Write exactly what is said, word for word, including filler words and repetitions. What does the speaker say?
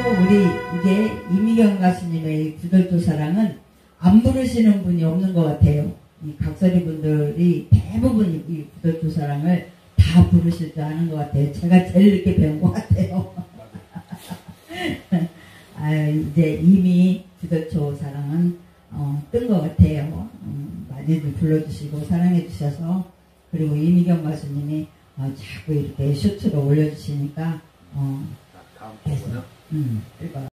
우리 이제 이미경 가수님의 구절도 사랑은 안 부르시는 분이 없는 것 같아요. 이 각설이 분들이 대부분 이 구절도 사랑을 다 부르실 줄 아는 것 같아요. 제가 제일 늦게 배운 것 같아요. 아, 이제 이미 구절초 사랑은 어, 뜬 것 같아요. 음, 많이들 불러주시고 사랑해주셔서, 그리고 이미경 가수님이 어, 자꾸 이렇게 슈트로 올려주시니까 어, 다음 거군요. 음, 뜰 것 같아요.